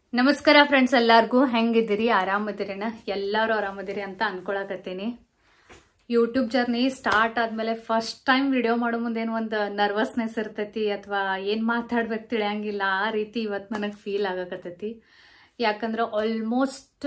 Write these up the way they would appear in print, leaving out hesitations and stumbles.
ನಮಸ್ಕಾರ ಫ್ರೆಂಡ್ಸ್, ಎಲ್ಲರಿಗೂ ಹೆಂಗಿದ್ದೀರಿ? ಆರಾಮದಿರಿನ? ಎಲ್ಲರೂ ಆರಾಮದಿರಿ ಅಂತ ಅನ್ಕೊಳಕತ್ತೀನಿ. ಯೂಟ್ಯೂಬ್ ಜರ್ನಿ ಸ್ಟಾರ್ಟ್ ಆದ್ಮೇಲೆ ಫಸ್ಟ್ ಟೈಮ್ ವಿಡಿಯೋ ಮಾಡೋ ಮುಂದೇನು ಒಂದು ನರ್ವಸ್ನೆಸ್ ಇರ್ತೈತಿ, ಅಥವಾ ಏನು ಮಾತಾಡ್ಬೇಕು ತಿಳಿಯಂಗಿಲ್ಲ. ಆ ರೀತಿ ಇವತ್ತು ನನಗೆ ಫೀಲ್ ಆಗಕತ್ತೈತಿ. ಯಾಕಂದ್ರೆ ಆಲ್ಮೋಸ್ಟ್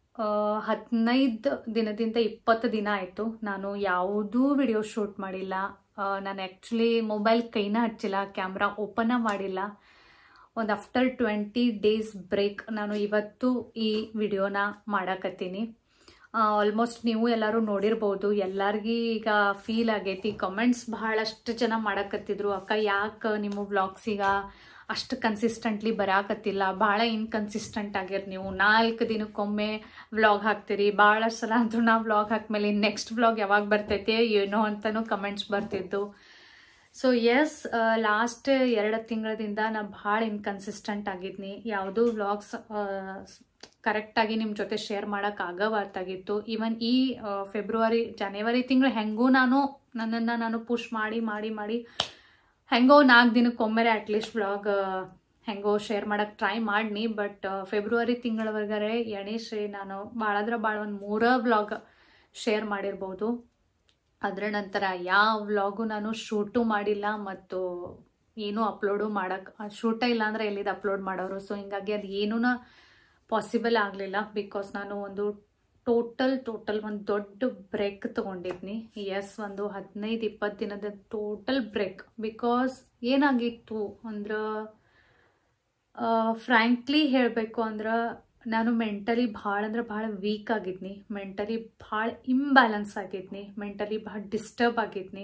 15 ದಿನದಿಂದ 20 ದಿನ ಆಯಿತು ನಾನು ಯಾವುದೂ ವಿಡಿಯೋ ಶೂಟ್ ಮಾಡಿಲ್ಲ. ನಾನು ಆ್ಯಕ್ಚುಲಿ ಮೊಬೈಲ್ ಕೈನ ಹಚ್ಚಿಲ್ಲ, ಕ್ಯಾಮ್ರಾ ಓಪನ್ ಮಾಡಿಲ್ಲ. ಒಂದು ಆಫ್ಟರ್ 20 ಡೇಸ್ ಬ್ರೇಕ್ ನಾನು ಇವತ್ತು ಈ ವಿಡಿಯೋನ ಮಾಡಕತ್ತೀನಿ. ಆಲ್ಮೋಸ್ಟ್ ನೀವು ಎಲ್ಲರೂ ನೋಡಿರ್ಬೋದು. ಎಲ್ಲರಿಗೂ ಈಗ ಫೀಲ್ ಆಗೈತಿ. ಕಮೆಂಟ್ಸ್ ಬಹಳಷ್ಟು ಜನ ಮಾಡಕತ್ತಿದ್ರು, ಅಕ್ಕ ಯಾಕೆ ನಿಮ್ಮ ವ್ಲಾಗ್ಸ್ ಈಗ ಅಷ್ಟು ಕನ್ಸಿಸ್ಟೆಂಟ್ಲಿ ಬರಾಕತ್ತಿಲ್ಲ, ಭಾಳ ಇನ್ಕನ್ಸಿಸ್ಟೆಂಟ್ ಆಗ್ಯಾರ ನೀವು, 4 ದಿನಕ್ಕೊಮ್ಮೆ ವ್ಲಾಗ್ ಹಾಕ್ತೀರಿ, ಭಾಳಷ್ಟು ಸಲ ಅಂದ್ರೂ ನಾ ವ್ಲಾಗ್ ಹಾಕ್ಮೇಲೆ ನೆಕ್ಸ್ಟ್ ವ್ಲಾಗ್ ಯಾವಾಗ ಬರ್ತೈತೆ ಏನೋ ಅಂತಲೂ ಕಮೆಂಟ್ಸ್ ಬರ್ತಿದ್ದು. ಸೊ ಎಸ್, ಲಾಸ್ಟ್ 2 ತಿಂಗಳದಿಂದ ನಾ ಭಾಳ ಇನ್ಕನ್ಸಿಸ್ಟೆಂಟ್ ಆಗಿದ್ನಿ. ಯಾವುದೂ ವ್ಲಾಗ್ಸ್ ಕರೆಕ್ಟಾಗಿ ನಿಮ್ಮ ಜೊತೆ ಶೇರ್ ಮಾಡೋಕ್ಕಾಗಬಾರ್ದಾಗಿತ್ತು. ಈವನ್ ಈ ಜನವರಿ ತಿಂಗಳು ಹೆಂಗೂ ನನ್ನನ್ನು ನಾನು ಪುಷ್ ಮಾಡಿ ಹೆಂಗೋ 4 ದಿನಕ್ಕೊಮ್ಮೆ ಅಟ್ಲೀಸ್ಟ್ ವ್ಲಾಗ್ ಹೆಂಗೋ ಶೇರ್ ಮಾಡೋಕ್ಕೆ ಟ್ರೈ ಮಾಡಿನಿ. ಬಟ್ ಫೆಬ್ರವರಿ ತಿಂಗಳವರೆಗೆ ಎಣಿಸ್ರಿ ನಾನು ಭಾಳ ಒಂದು 3 ವ್ಲಾಗ್ ಶೇರ್ ಮಾಡಿರ್ಬೋದು. ಅದರ ನಂತರ ಯಾವ ವ್ಲಾಗು ನಾನು ಶೂಟು ಮಾಡಿಲ್ಲ ಮತ್ತು ಏನೂ ಅಪ್ಲೋಡು ಮಾಡೋಕ್ಕೆ ಶೂಟೇ ಇಲ್ಲ ಅಂದರೆ ಎಲ್ಲಿದ್ದು ಅಪ್ಲೋಡ್ ಮಾಡೋರು. ಸೊ ಹಿಂಗಾಗಿ ಅದು ಏನೂ ಪಾಸಿಬಲ್ ಆಗಲಿಲ್ಲ. ಬಿಕಾಸ್ ನಾನು ಒಂದು ಟೋಟಲ್ ಒಂದು ದೊಡ್ಡ ಬ್ರೇಕ್ ತೊಗೊಂಡಿದ್ನಿ. ಎಸ್, ಒಂದು 15-20 ದಿನದ ಟೋಟಲ್ ಬ್ರೇಕ್. ಬಿಕಾಸ್ ಏನಾಗಿತ್ತು ಅಂದ್ರೆ, ಫ್ರ್ಯಾಂಕ್ಲಿ ಹೇಳಬೇಕು ಅಂದ್ರೆ ನಾನು ಮೆಂಟಲಿ ಭಾಳ ವೀಕ್ ಆಗಿದ್ನಿ. ಮೆಂಟಲಿ ಭಾಳ ಇಂಬ್ಯಾಲೆನ್ಸ್ ಆಗಿದ್ನಿ. ಮೆಂಟಲಿ ಭಾಳ ಡಿಸ್ಟರ್ಬ್ ಆಗಿದ್ನಿ.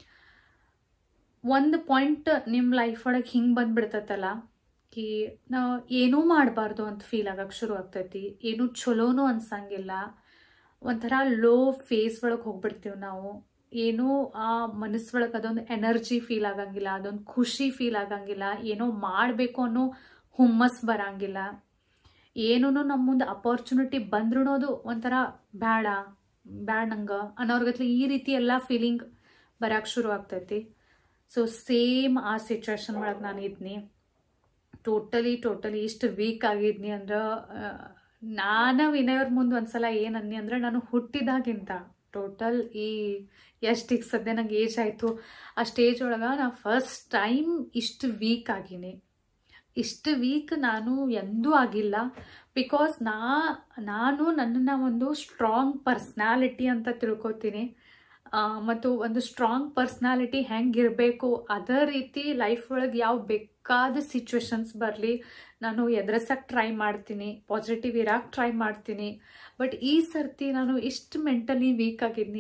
ಒಂದು ಪಾಯಿಂಟ್ ನಿಮ್ಮ ಲೈಫ್ ಒಳಗೆ ಹಿಂಗೆ ಬಂದ್ಬಿಡ್ತೈತಲ್ಲ ಕಿ ನಾವು ಏನೂ ಮಾಡಬಾರ್ದು ಅಂತ ಫೀಲ್ ಆಗಕ್ಕೆ ಶುರು ಆಗ್ತೈತಿ. ಏನೂ ಚಲೋನೂ ಅನ್ಸಂಗಿಲ್ಲ. ಒಂಥರ ಲೋ ಫೇಸ್ ಒಳಗೆ ಹೋಗ್ಬಿಡ್ತೀವಿ ನಾವು. ಏನೋ ಆ ಮನಸ್ಸೊಳಗೆ ಅದೊಂದು ಎನರ್ಜಿ ಫೀಲ್ ಆಗಂಗಿಲ್ಲ, ಅದೊಂದು ಖುಷಿ ಫೀಲ್ ಆಗಂಗಿಲ್ಲ, ಏನೋ ಮಾಡಬೇಕು ಅನ್ನೋ ಹುಮ್ಮಸ್ ಬರಂಗಿಲ್ಲ. ಏನೂ ನಮ್ಮ ಮುಂದೆ ಅಪರ್ಚುನಿಟಿ ಬಂದ್ರೂ ಅದು ಒಂಥರ ಬ್ಯಾಡ ನಂಗೆ ಅನ್ನೋರ್ಗತ್ಲೆ ಈ ರೀತಿ ಎಲ್ಲ ಫೀಲಿಂಗ್ ಬರೋಕ್ಕೆ ಶುರು ಆಗ್ತೈತಿ. ಸೊ ಸೇಮ್ ಆ ಸಿಚುವೇಶನ್ ಒಳಗೆ ನಾನು ಇದ್ನಿ. ಟೋಟಲಿ ಇಷ್ಟು ವೀಕ್ ಆಗಿದ್ನಿ ಅಂದ್ರೆ, ನಾನು ವಿನಯವ್ರ ಮುಂದೆ ಒಂದ್ಸಲ ಏನನ್ನಿ ಅಂದ್ರೆ, ನಾನು ಹುಟ್ಟಿದಾಗಿಂತ ಟೋಟಲ್ ಈ ಎಷ್ಟು ಈಗ ಸದ್ಯ ನಂಗೆ ಏಜ್ ಆಯಿತು ಆ ಸ್ಟೇಜ್ ಒಳಗೆ ನಾ ಫಸ್ಟ್ ಟೈಮ್ ಇಷ್ಟು ವೀಕ್ ಆಗೀನಿ. ಇಷ್ಟು ವೀಕ್ ನಾನು ಎಂದೂ ಆಗಿಲ್ಲ. ಬಿಕಾಸ್ ನಾನು ನನ್ನನ್ನು ಒಂದು ಸ್ಟ್ರಾಂಗ್ ಪರ್ಸ್ನಾಲಿಟಿ ಅಂತ ತಿಳ್ಕೊತೀನಿ. ಮತ್ತು ಒಂದು ಸ್ಟ್ರಾಂಗ್ ಪರ್ಸ್ನಾಲಿಟಿ ಹೆಂಗಿರಬೇಕು ಅದೇ ರೀತಿ ಲೈಫ್ ಒಳಗೆ ಯಾವ ಬೇಕಾದ ಸಿಚುವೇಶನ್ಸ್ ಬರಲಿ ನಾನು ಎದುರಿಸೋಕ್ಕೆ ಟ್ರೈ ಮಾಡ್ತೀನಿ, ಪಾಸಿಟಿವ್ ಇರೋಕ್ಕೆ ಟ್ರೈ ಮಾಡ್ತೀನಿ. ಬಟ್ ಈ ಸರ್ತಿ ನಾನು ಇಷ್ಟು ಮೆಂಟಲಿ ವೀಕ್ ಆಗಿದ್ನಿ,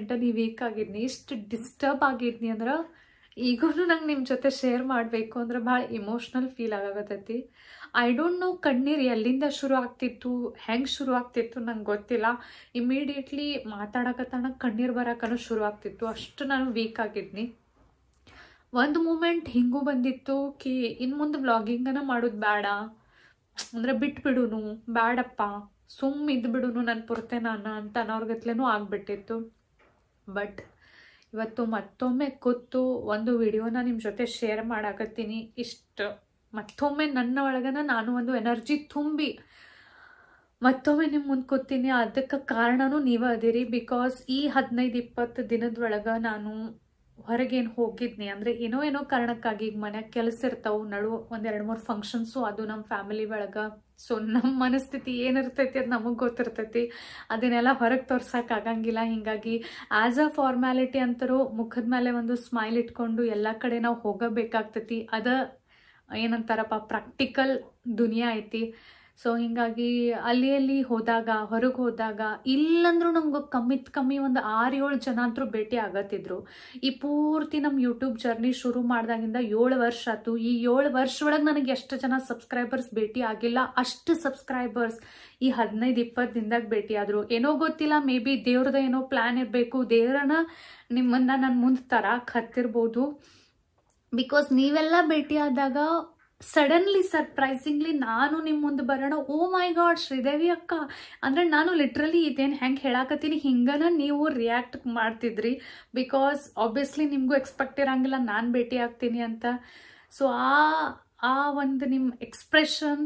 ಇಷ್ಟು ಡಿಸ್ಟರ್ಬ್ ಆಗಿದ್ನಿ ಅಂದ್ರೆ ಈಗೂ ನಂಗೆ ನಿಮ್ಮ ಜೊತೆ ಶೇರ್ ಮಾಡಬೇಕು ಅಂದ್ರೆ ಭಾಳ ಇಮೋಷ್ನಲ್ ಫೀಲ್ ಆಗತೈತಿ. ಐ ಡೋಂಟ್ ನೋ ಕಣ್ಣೀರು ಎಲ್ಲಿಂದ ಶುರು ಆಗ್ತಿತ್ತು, ಹೆಂಗೆ ಶುರು ಆಗ್ತಿತ್ತು ನಂಗೆ ಗೊತ್ತಿಲ್ಲ. ಇಮಿಡಿಯೇಟ್ಲಿ ಮಾತಾಡಕತ್ತಾನ ಕಣ್ಣೀರು ಬರೋಕ್ಕೂ ಶುರು ಆಗ್ತಿತ್ತು. ಅಷ್ಟು ನಾನು ವೀಕ್ ಆಗಿದ್ನಿ. ಒಂದು ಮೂಮೆಂಟ್ ಹಿಂಗೂ ಬಂದಿತ್ತು ಕಿ ಇನ್ನು ಮುಂದೆ ವ್ಲಾಗಿಂಗನ ಮಾಡೋದು ಬೇಡ ಅಂದರೆ ಬಿಟ್ಬಿಡುನು, ಬೇಡಪ್ಪ ಇದ್ಬಿಡುನು ನನ್ನ ಪುರತೆ ನಾನು ಅಂತ ಅನ್ನೋರ್ಗತ್ಲೇನೂ ಆಗ್ಬಿಟ್ಟಿತ್ತು. ಬಟ್ ಇವತ್ತು ಮತ್ತೊಮ್ಮೆ ಕೂತು ಒಂದು ವಿಡಿಯೋನ ನಿಮ್ಮ ಜೊತೆ ಶೇರ್ ಮಾಡಾಕತ್ತೀನಿ. ಇಷ್ಟು ಮತ್ತೊಮ್ಮೆ ನನ್ನ ಒಳಗನ ನಾನು ಒಂದು ಎನರ್ಜಿ ತುಂಬಿ ಮತ್ತೊಮ್ಮೆ ನಿಮ್ಮ ಮುಂದೆ ಕೂತೀನಿ. ಅದಕ್ಕೆ ಕಾರಣನೂ ನೀವೇ ಅದಿರಿ. ಬಿಕಾಸ್ ಈ 15-20 ದಿನದೊಳಗೆ ನಾನು ಹೊರಗೇನು ಹೋಗಿದ್ನಿ ಅಂದರೆ ಏನೋ ಕಾರಣಕ್ಕಾಗಿ ಈಗ ಮನ್ಯಾಗ ಕೆಲಸ ಇರ್ತಾವೆ, ನಡು 1-2-3 ಫಂಕ್ಷನ್ಸು ಅದು ನಮ್ಮ ಫ್ಯಾಮಿಲಿ ಒಳಗೆ. ಸೊ ನಮ್ಮ ಮನಸ್ಥಿತಿ ಏನಿರ್ತೈತಿ ಅದು ನಮಗೆ ಗೊತ್ತಿರ್ತೈತಿ. ಅದನ್ನೆಲ್ಲ ಹೊರಗೆ ತೋರ್ಸೋಕ್ಕಾಗಂಗಿಲ್ಲ. ಹೀಗಾಗಿ ಆ್ಯಸ್ ಅ ಫಾರ್ಮ್ಯಾಲಿಟಿ ಅಂತರೂ ಮುಖದ ಮೇಲೆ ಒಂದು ಸ್ಮೈಲ್ ಇಟ್ಕೊಂಡು ಎಲ್ಲ ಕಡೆ ನಾವು ಹೋಗಬೇಕಾಗ್ತೈತಿ. ಏನಂತಾರಪ್ಪ, ಪ್ರಾಕ್ಟಿಕಲ್ ದುನಿಯಾ ಐತಿ. ಸೊ ಹೀಗಾಗಿ ಅಲ್ಲಿ ಹೋದಾಗ, ಹೊರಗೆ ಹೋದಾಗ ಇಲ್ಲಂದ್ರೂ ನಮ್ಗೆ ಕಮ್ಮಿ ಒಂದು 6-7 ಜನ ಅಂತರೂ ಭೇಟಿ ಆಗತ್ತಿದ್ರು. ಈ ಪೂರ್ತಿ ನಮ್ಮ ಯೂಟ್ಯೂಬ್ ಜರ್ನಿ ಶುರು ಮಾಡಿದಾಗಿಂದ 7 ವರ್ಷ ಆಯ್ತು. ಈ 7 ವರ್ಷ ಒಳಗೆ ನನಗೆ ಎಷ್ಟು ಜನ ಸಬ್ಸ್ಕ್ರೈಬರ್ಸ್ ಭೇಟಿ ಆಗಿಲ್ಲ, ಅಷ್ಟು ಸಬ್ಸ್ಕ್ರೈಬರ್ಸ್ ಈ 15-20 ದಿನದಾಗ ಭೇಟಿ ಆದರು. ಏನೋ ಗೊತ್ತಿಲ್ಲ, ಮೇ ಬಿ ದೇವ್ರದ ಏನೋ ಪ್ಲ್ಯಾನ್ ಇರಬೇಕು, ದೇವರನ್ನ ನಿಮ್ಮನ್ನು ನನ್ನ ಮುಂದೆ ತರಕ್ಕೆ ಹತ್ತಿರ್ಬೋದು. ಬಿಕಾಸ್ ನೀವೆಲ್ಲ ಭೇಟಿ ಆದಾಗ ಸಡನ್ಲಿ ಸರ್ಪ್ರೈಸಿಂಗ್ಲಿ ನಾನು ನಿಮ್ಮ ಮುಂದೆ ಬರೋಣ, ಓ ಮೈ ಗಾಡ್ ಶ್ರೀದೇವಿ ಅಕ್ಕ ಅಂದರೆ ನಾನು ಲಿಟ್ರಲಿ ಇದೇನು ಹೆಂಗೆ ಹೇಳಾಕತ್ತೀನಿ ಹಿಂಗನ ನೀವು ರಿಯಾಕ್ಟ್ ಮಾಡ್ತಿದ್ರಿ. ಬಿಕಾಸ್ ಆಬ್ವಿಯಸ್ಲಿ ನಿಮಗೂ ಎಕ್ಸ್ಪೆಕ್ಟ್ ಇರೋಂಗಿಲ್ಲ ನಾನು ಭೇಟಿ ಆಗ್ತೀನಿ ಅಂತ. ಸೊ ಆ ಒಂದು ನಿಮ್ಮ ಎಕ್ಸ್ಪ್ರೆಷನ್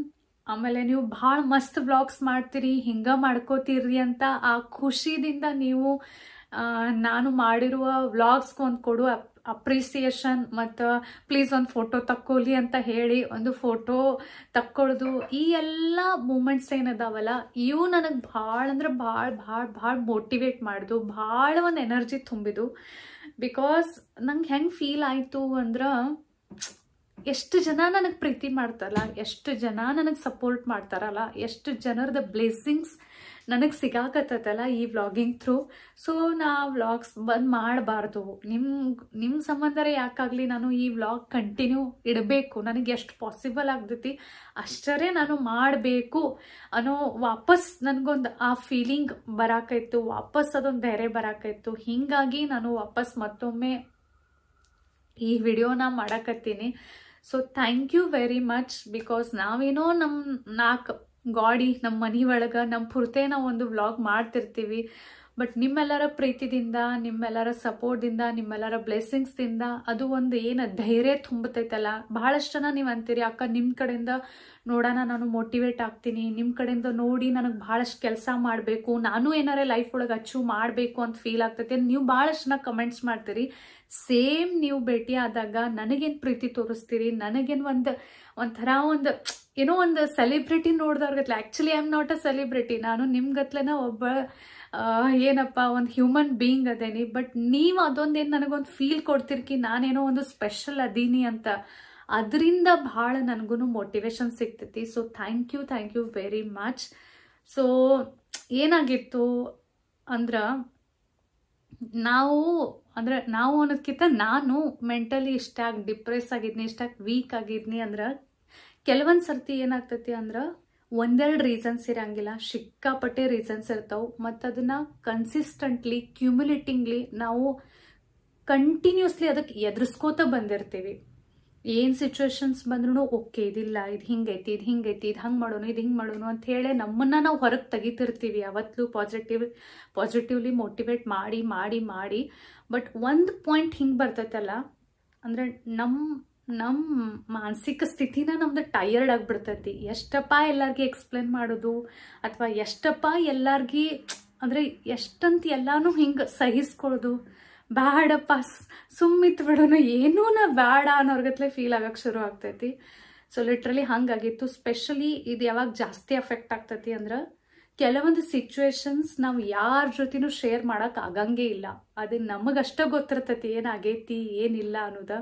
ಆಮೇಲೆ ನೀವು ಭಾಳ ಮಸ್ತ್ ವ್ಲಾಗ್ಸ್ ಮಾಡ್ತೀರಿ, ಹಿಂಗೆ ಮಾಡ್ಕೋತೀರಿ ಅಂತ ಆ ಖುಷಿದಿಂದ ನೀವು ನಾನು ಮಾಡಿರುವ ವ್ಲಾಗ್ಸ್ಗೆ ಒಂದು ಕೊಡುವ ಅಪ್ರಿಸಿಯೇಷನ್ ಮತ್ತು ಪ್ಲೀಸ್ ಒಂದು ಫೋಟೋ ತಕ್ಕೊಳ್ಳಿ ಅಂತ ಹೇಳಿ ಒಂದು ಫೋಟೋ ತಕ್ಕೊಳ್ದು, ಈ ಎಲ್ಲ ಮೂಮೆಂಟ್ಸ್ ಏನದಾವಲ್ಲ ಇವು ನನಗೆ ಭಾಳ ಅಂದ್ರೆ ಭಾಳ ಮೋಟಿವೇಟ್ ಮಾಡಿದು, ಭಾಳ ಒಂದು ಎನರ್ಜಿ ತುಂಬಿದು. ಬಿಕಾಸ್ ನಂಗೆ ಹೆಂಗೆ ಫೀಲ್ ಆಯಿತು ಅಂದ್ರೆ, ಎಷ್ಟು ಜನ ನನಗೆ ಪ್ರೀತಿ ಮಾಡ್ತಾರಲ್ಲ, ಎಷ್ಟು ಜನ ನನಗೆ ಸಪೋರ್ಟ್ ಮಾಡ್ತಾರಲ್ಲ, ಎಷ್ಟು ಜನರದ ಬ್ಲೆಸ್ಸಿಂಗ್ಸ್ ನನಗೆ ಸಿಗಾಕತ್ತಲ್ಲ ಈ ವ್ಲಾಗಿಂಗ್ ಥ್ರೂ. ಸೊ ನಾ ವ್ಲಾಗ್ಸ್ ಬಂದ್ ಮಾಡಬಾರ್ದು, ನಿಮ್ಮ ಸಂಬಂಧರೇ ಯಾಕಾಗಲಿ ನಾನು ಈ ವ್ಲಾಗ್ ಕಂಟಿನ್ಯೂ ಇಡಬೇಕು, ನನಗೆ ಎಷ್ಟು ಪಾಸಿಬಲ್ ಆಗ್ತೈತಿ ಅಷ್ಟರೇ ನಾನು ಮಾಡಬೇಕು ಅನ್ನೋ ವಾಪಸ್ ನನಗೊಂದು ಆ ಫೀಲಿಂಗ್ ಬರಾಕೈತು, ವಾಪಸ್ ಅದೊಂದು ಧೈರ್ಯ ಬರಾಕೈತು. ಹೀಗಾಗಿ ನಾನು ವಾಪಸ್ ಮತ್ತೊಮ್ಮೆ ಈ ವಿಡಿಯೋನ ಮಾಡಕತ್ತೀನಿ. So thank you very much. Because ನಾವೇನೋ ನಮ್ಮ 4 ಗಾಡಿ ನಮ್ಮ ಮನೆ ಒಳಗೆ ನಮ್ಮ ಪುರ್ತೆ ನಾವು ಒಂದು ವ್ಲಾಗ್ ಮಾಡ್ತಿರ್ತೀವಿ, ಬಟ್ ನಿಮ್ಮೆಲ್ಲರ ಪ್ರೀತಿದಿಂದ, ನಿಮ್ಮೆಲ್ಲರ ಸಪೋರ್ಟ್ದಿಂದ, ನಿಮ್ಮೆಲ್ಲರ ಬ್ಲೆಸ್ಸಿಂಗ್ಸ್ದಿಂದ ಅದು ಒಂದು ಏನು ಧೈರ್ಯ ತುಂಬತೈತಲ್ಲ. ಭಾಳಷ್ಟು ಜನ ನೀವು ಅಂತೀರಿ ಅಕ್ಕ ನಿಮ್ಮ ಕಡೆಯಿಂದ ನೋಡೋಣ ನಾನು ಮೋಟಿವೇಟ್ ಆಗ್ತೀನಿ, ನಿಮ್ಮ ಕಡೆಯಿಂದ ನೋಡಿ ನನಗೆ ಭಾಳಷ್ಟು ಕೆಲಸ ಮಾಡಬೇಕು, ನಾನು ಏನಾರೇ ಲೈಫ್ ಒಳಗೆ ಅಚೀವ್ ಮಾಡಬೇಕು ಅಂತ ಫೀಲ್ ಆಗ್ತೈತಿ. ನೀವು ಭಾಳಷ್ಟು ಜನ ಕಮೆಂಟ್ಸ್ ಮಾಡ್ತೀರಿ. ಸೇಮ್ ನೀವು ಭೇಟಿ ಆದಾಗ ನನಗೇನು ಪ್ರೀತಿ ತೋರಿಸ್ತೀರಿ, ನನಗೇನು ಒಂಥರ ಒಂದು ಏನೋ ಒಂದು ಸೆಲೆಬ್ರಿಟಿ ನೋಡ್ದವ್ರಿಗತ್ಲೆ. Actually I am not a celebrity, ನಾನು ನಿಮ್ಗತ್ಲೆನ ಒಬ್ಬ ಏನಪ್ಪ ಒಂದು ಹ್ಯೂಮನ್ ಬೀಯಿಂಗ್ ಅದೇನಿ. ಬಟ್ ನೀವು ಅದೊಂದೇನು ನನಗೊಂದು ಫೀಲ್ ಕೊಡ್ತಿರ್ಕಿ ನಾನೇನೋ ಒಂದು ಸ್ಪೆಷಲ್ ಅದೀನಿ ಅಂತ, ಅದರಿಂದ ಭಾಳ ನನಗೂ ಮೋಟಿವೇಶನ್ ಸಿಗ್ತೈತಿ. So thank you very much. So ಏನಾಗಿತ್ತು ಅಂದ್ರೆ, ನಾವು ಅನ್ನೋದಕ್ಕಿಂತ ನಾನು ಮೆಂಟಲಿ ಇಷ್ಟಾಗಿ ಡಿಪ್ರೆಸ್ ಆಗಿದ್ನಿ, ಇಷ್ಟಾಗಿ ವೀಕ್ ಆಗಿದ್ನಿ ಅಂದ್ರೆ, ಕೆಲವೊಂದು ಸರ್ತಿ ಏನಾಗ್ತೈತಿ ಅಂದ್ರೆ ಒಂದೆರಡು ರೀಸನ್ಸ್ ಇರಂಗಿಲ್ಲ, ಸಿಕ್ಕಾಪಟ್ಟೆ ರೀಸನ್ಸ್ ಇರ್ತಾವೆ. ಮತ್ತು ಅದನ್ನು ಕನ್ಸಿಸ್ಟೆಂಟ್ಲಿ ಕ್ಯುಮ್ಯುಲೇಟಿಂಗ್ಲಿ ನಾವು ಕಂಟಿನ್ಯೂಸ್ಲಿ ಅದಕ್ಕೆ ಎದುರಿಸ್ಕೋತ ಬಂದಿರ್ತೀವಿ. ಏನು ಸಿಚುವೇಶನ್ಸ್ ಬಂದ್ರೂ ಓಕೆ ಇದಿಲ್ಲ, ಇದು ಹಿಂಗೈತಿ, ಇದು ಹಿಂಗೈತಿ, ಇದು ಹಂಗೆ ಮಾಡೋಣ, ಇದು ಹಿಂಗೆ ಮಾಡೋಣ ಅಂತ ಹೇಳಿ ನಮ್ಮನ್ನು ನಾವು ಹೊರಗೆ ತೆಗಿತಿರ್ತೀವಿ. ಯಾವತ್ತೂ ಪಾಸಿಟಿವ್ಲಿ ಮೋಟಿವೇಟ್ ಮಾಡಿ ಬಟ್ ಒಂದು ಪಾಯಿಂಟ್ ಹಿಂಗೆ ಬರ್ತೈತಲ್ಲ ಅಂದರೆ ನಮ್ಮ ಮಾನಸಿಕ ಸ್ಥಿತಿನ ನಮ್ದು ಟಯರ್ಡ್ ಆಗಿಬಿಡ್ತೈತಿ. ಎಷ್ಟಪ್ಪ ಎಲ್ಲರಿಗೆ ಎಕ್ಸ್ಪ್ಲೇನ್ ಮಾಡೋದು, ಅಥವಾ ಎಷ್ಟಪ್ಪ ಎಲ್ಲರಿಗೆ ಅಂದರೆ ಎಷ್ಟಂತ ಎಲ್ಲಾನು ಹಿಂಗೆ ಸಹಿಸ್ಕೊಳ್ಳೋದು, ಬ್ಯಾಡಪ್ಪ ಸುಮ್ಮಿತ್ತು ಬಿಡೋಣ, ಏನೂ ಬ್ಯಾಡ ಅನ್ನೋರ್ಗತ್ಲೆ ಫೀಲ್ ಆಗಕ್ಕೆ ಶುರು ಆಗ್ತೈತಿ. So literally ಹಂಗಾಗಿತ್ತು. ಸ್ಪೆಷಲಿ ಇದು ಯಾವಾಗ ಜಾಸ್ತಿ ಅಫೆಕ್ಟ್ ಆಗ್ತೈತಿ ಅಂದ್ರೆ, ಕೆಲವೊಂದು ಸಿಚುವೇಶನ್ಸ್ ನಾವು ಯಾರ ಜೊತೆನೂ ಶೇರ್ ಮಾಡೋಕೆ ಆಗಂಗೇ ಇಲ್ಲ. ಅದು ನಮಗಷ್ಟೇ ಗೊತ್ತಿರ್ತೈತಿ ಏನಾಗೈತಿ ಏನಿಲ್ಲ ಅನ್ನೋದು.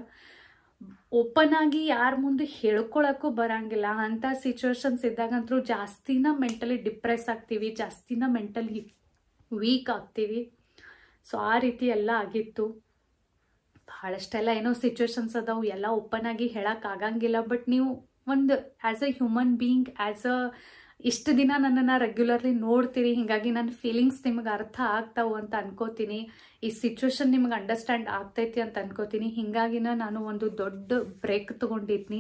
ಓಪನ್ ಆಗಿ ಯಾರ ಮುಂದೆ ಹೇಳ್ಕೊಳಕ್ಕೂ ಬರಂಗಿಲ್ಲ. ಅಂಥ ಸಿಚುವೇಶನ್ಸ್ ಇದ್ದಾಗಂತೂ ಜಾಸ್ತಿನ ಮೆಂಟಲಿ ಡಿಪ್ರೆಸ್ ಆಗ್ತೀವಿ, ಜಾಸ್ತಿನ ಮೆಂಟಲಿ ವೀಕ್ ಆಗ್ತೀವಿ. ಸೊ ಆ ರೀತಿ ಎಲ್ಲ ಆಗಿತ್ತು. ಭಾಳಷ್ಟೆಲ್ಲ ಏನೋ ಸಿಚುವೇಶನ್ಸ್ ಅದಾವು, ಎಲ್ಲ ಓಪನ್ ಆಗಿ ಹೇಳೋಕ್ಕಾಗಂಗಿಲ್ಲ. ಬಟ್ ನೀವು ಒಂದು ಆ್ಯಸ್ ಎ ಹ್ಯೂಮನ್ ಬೀಯಿಂಗ್, ಇಷ್ಟು ದಿನ ನನ್ನನ್ನು ರೆಗ್ಯುಲರ್ಲಿ ನೋಡ್ತೀರಿ, ಹೀಗಾಗಿ ನನ್ನ ಫೀಲಿಂಗ್ಸ್ ನಿಮಗೆ ಅರ್ಥ ಆಗ್ತಾವು ಅಂತ ಅನ್ಕೋತೀನಿ. ಈ ಸಿಚುವೇಶನ್ ನಿಮ್ಗೆ ಅಂಡರ್ಸ್ಟ್ಯಾಂಡ್ ಆಗ್ತೈತಿ ಅಂತ ಅನ್ಕೋತೀನಿ. ಹೀಗಾಗಿನ ನಾನು ಒಂದು ದೊಡ್ಡ ಬ್ರೇಕ್ ತೊಗೊಂಡಿದ್ನಿ.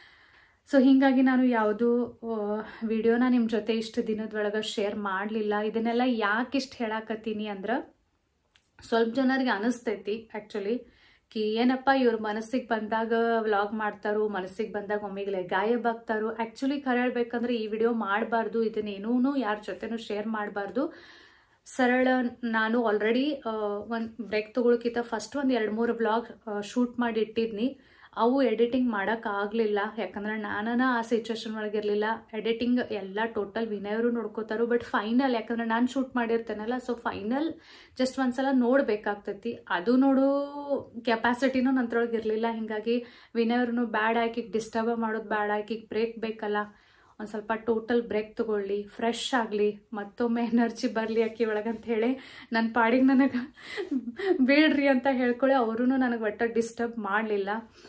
ಸೊ ಹೀಗಾಗಿ ನಾನು ಯಾವುದೂ ವಿಡಿಯೋನ ನಿಮ್ಮ ಜೊತೆ ಇಷ್ಟು ದಿನದೊಳಗೆ ಶೇರ್ ಮಾಡಲಿಲ್ಲ. ಇದನ್ನೆಲ್ಲ ಯಾಕೆ ಇಷ್ಟು ಹೇಳಾಕತ್ತೀನಿ ಅಂದ್ರೆ, ಸ್ವಲ್ಪ ಜನರಿಗೆ ಅನಿಸ್ತೈತಿ ಆ್ಯಕ್ಚುಲಿ ಏನಪ್ಪ ಇವ್ರ ಮನಸ್ಸಿಗೆ ಬಂದಾಗ ವ್ಲಾಗ್ ಮಾಡ್ತಾರೋ, ಮನಸ್ಸಿಗೆ ಬಂದಾಗ ಒಮ್ಮೆಗಲೇ ಗಾಯಬ್ ಆಗ್ತಾರೋ. ಆ್ಯಕ್ಚುಲಿ ಖರೆ ಹೇಳ್ಬೇಕಂದ್ರೆ ಈ ವಿಡಿಯೋ ಮಾಡಬಾರ್ದು, ಇದನ್ನೇನೂ ಯಾರ ಜೊತೆನೂ ಶೇರ್ ಮಾಡಬಾರ್ದು. ಸರಳ ನಾನು ಆಲ್ರೆಡಿ ಒಂದು ಬ್ರೇಕ್ ತೊಗೊಳಕ್ಕಿಂತ ಫಸ್ಟ್ ಒಂದು 2-3 ವ್ಲಾಗ್ ಶೂಟ್ ಮಾಡಿ ಇಟ್ಟಿದ್ನಿ. ಅವು ಎಡಿಟಿಂಗ್ ಮಾಡೋಕ್ಕಾಗಲಿಲ್ಲ, ಯಾಕಂದ್ರೆ ನಾನು ಆ ಸಿಚುವೇಶನ್ ಒಳಗಿರಲಿಲ್ಲ. ಎಡಿಟಿಂಗ್ ಎಲ್ಲ ಟೋಟಲ್ ವಿನಯವರು ನೋಡ್ಕೋತಾರೋ. ಬಟ್ ಫೈನಲ್ ಯಾಕಂದ್ರೆ ನಾನು ಶೂಟ್ ಮಾಡಿರ್ತೇನಲ್ಲ, ಸೊ ಫೈನಲ್ ಜಸ್ಟ್ ಒಂದ್ಸಲ ನೋಡಬೇಕಾಗ್ತೈತಿ. ಅದು ನೋಡೋ ಕೆಪಾಸಿಟಿನೂ ನಂತರೊಳಗೆ ಇರಲಿಲ್ಲ. ಹೀಗಾಗಿ ವಿನಯವ್ರನ್ನು ಬ್ಯಾಡ್ ಆಕಿಗೆ ಡಿಸ್ಟರ್ಬ್ ಮಾಡೋದು ಬ್ಯಾಡ, ಆಕಿಗೆ ಬ್ರೇಕ್ ಬೇಕಲ್ಲ, ಒಂದು ಸ್ವಲ್ಪ ಟೋಟಲ್ ಬ್ರೇಕ್ ತೊಗೊಳ್ಳಿ, ಫ್ರೆಶ್ ಆಗಲಿ, ಮತ್ತೊಮ್ಮೆ ಎನರ್ಜಿ ಬರಲಿ ಆಕಿ ಒಳಗಂತ ಹೇಳಿ ನನ್ನ ಪಾಡಿಗೆ ನನಗೆ ಬೇಡ್ರಿ ಅಂತ ಹೇಳ್ಕೊಳ್ಳಿ. ಅವರೂ ನನಗೆ ಒಟ್ಟು ಡಿಸ್ಟರ್ಬ್ ಮಾಡಲಿಲ್ಲ.